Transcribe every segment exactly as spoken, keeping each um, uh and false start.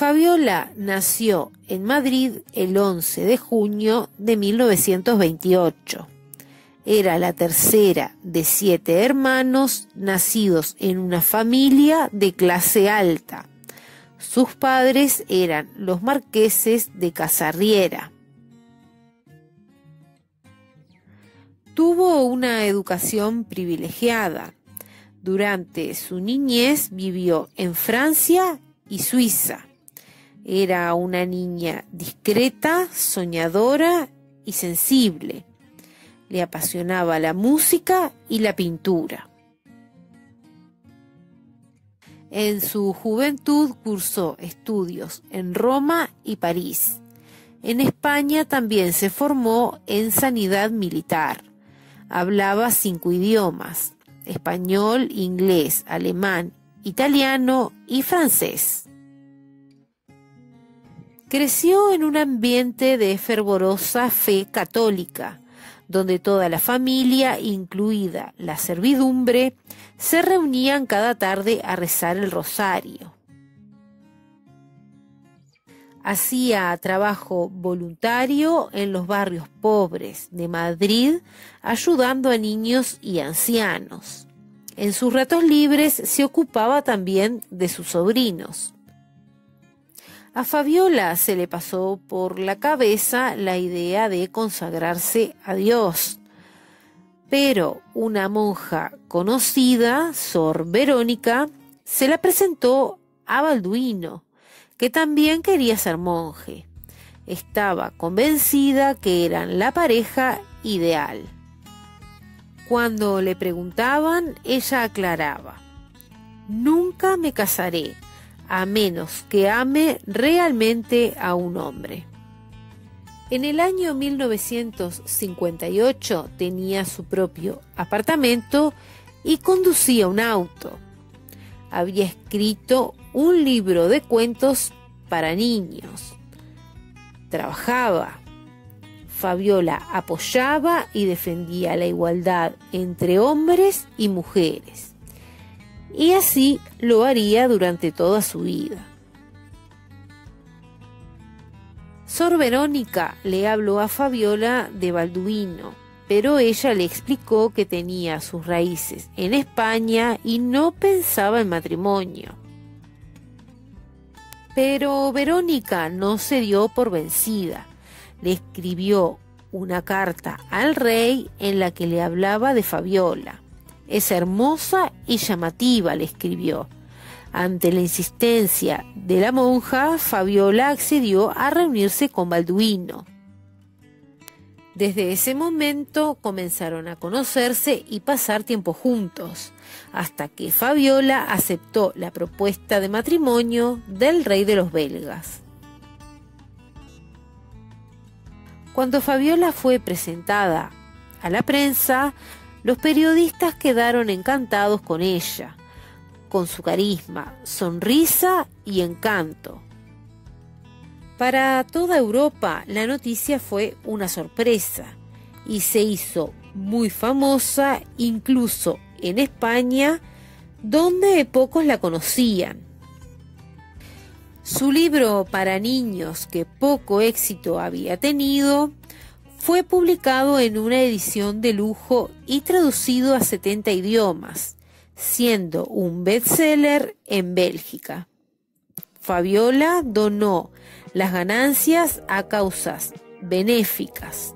Fabiola nació en Madrid el once de junio de mil novecientos veintiocho. Era la tercera de siete hermanos nacidos en una familia de clase alta. Sus padres eran los marqueses de Casarriera. Tuvo una educación privilegiada. Durante su niñez vivió en Francia y Suiza. Era una niña discreta, soñadora y sensible. Le apasionaba la música y la pintura. En su juventud cursó estudios en Roma y París. En España también se formó en sanidad militar. Hablaba cinco idiomas: español, inglés, alemán, italiano y francés. Creció en un ambiente de fervorosa fe católica, donde toda la familia, incluida la servidumbre, se reunían cada tarde a rezar el rosario. Hacía trabajo voluntario en los barrios pobres de Madrid, ayudando a niños y ancianos. En sus ratos libres se ocupaba también de sus sobrinos. A Fabiola se le pasó por la cabeza la idea de consagrarse a Dios, pero una monja conocida, Sor Verónica, se la presentó a Balduino, que también quería ser monje. Estaba convencida que eran la pareja ideal. Cuando le preguntaban, ella aclaraba: «Nunca me casaré, a menos que ame realmente a un hombre». En el año mil novecientos cincuenta y ocho tenía su propio apartamento y conducía un auto. Había escrito un libro de cuentos para niños. Trabajaba. Fabiola apoyaba y defendía la igualdad entre hombres y mujeres. Y así lo haría durante toda su vida. Sor Verónica le habló a Fabiola de Balduino, pero ella le explicó que tenía sus raíces en España y no pensaba en matrimonio. Pero Verónica no se dio por vencida. Le escribió una carta al rey en la que le hablaba de Fabiola. «Es hermosa y llamativa», le escribió. Ante la insistencia de la monja, Fabiola accedió a reunirse con Balduino. Desde ese momento comenzaron a conocerse y pasar tiempo juntos, hasta que Fabiola aceptó la propuesta de matrimonio del rey de los belgas. Cuando Fabiola fue presentada a la prensa, los periodistas quedaron encantados con ella, con su carisma, sonrisa y encanto. Para toda Europa, la noticia fue una sorpresa y se hizo muy famosa incluso en España, donde pocos la conocían. Su libro para niños, que poco éxito había tenido, fue publicado en una edición de lujo y traducido a setenta idiomas, siendo un bestseller en Bélgica. Fabiola donó las ganancias a causas benéficas.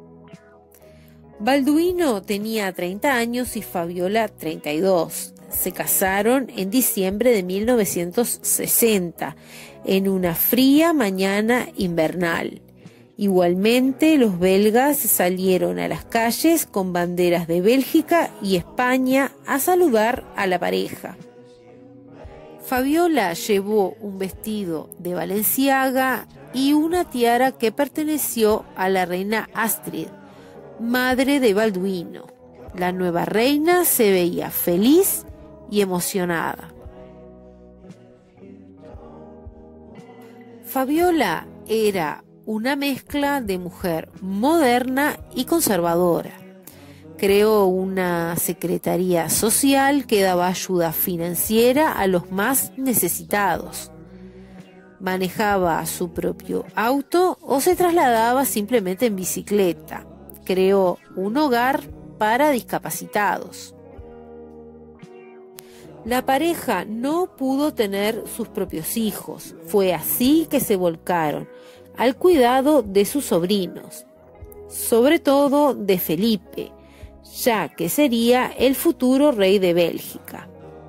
Balduino tenía treinta años y Fabiola treinta y dos. Se casaron en diciembre de mil novecientos sesenta, en una fría mañana invernal. Igualmente, los belgas salieron a las calles con banderas de Bélgica y España a saludar a la pareja. Fabiola llevó un vestido de Balenciaga y una tiara que perteneció a la reina Astrid, madre de Balduino. La nueva reina se veía feliz y emocionada. Fabiola era una mezcla de mujer moderna y conservadora. Creó una secretaría social que daba ayuda financiera a los más necesitados. Manejaba su propio auto o se trasladaba simplemente en bicicleta. Creó un hogar para discapacitados. La pareja no pudo tener sus propios hijos. Fue así que se volcaron al cuidado de sus sobrinos, sobre todo de Felipe, ya que sería el futuro rey de Bélgica.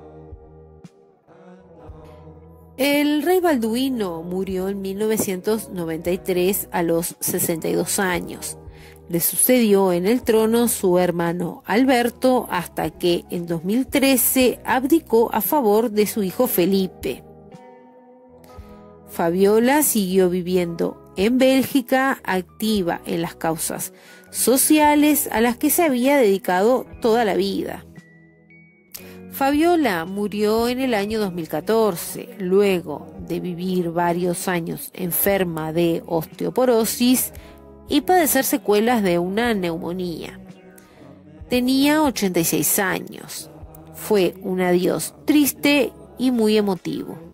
El rey Balduino murió en mil novecientos noventa y tres a los sesenta y dos años. Le sucedió en el trono su hermano Alberto hasta que en dos mil trece abdicó a favor de su hijo Felipe. Fabiola siguió viviendo en Bélgica, activa en las causas sociales a las que se había dedicado toda la vida. Fabiola murió en el año dos mil catorce, luego de vivir varios años enferma de osteoporosis y padecer secuelas de una neumonía. Tenía ochenta y seis años. Fue un adiós triste y muy emotivo.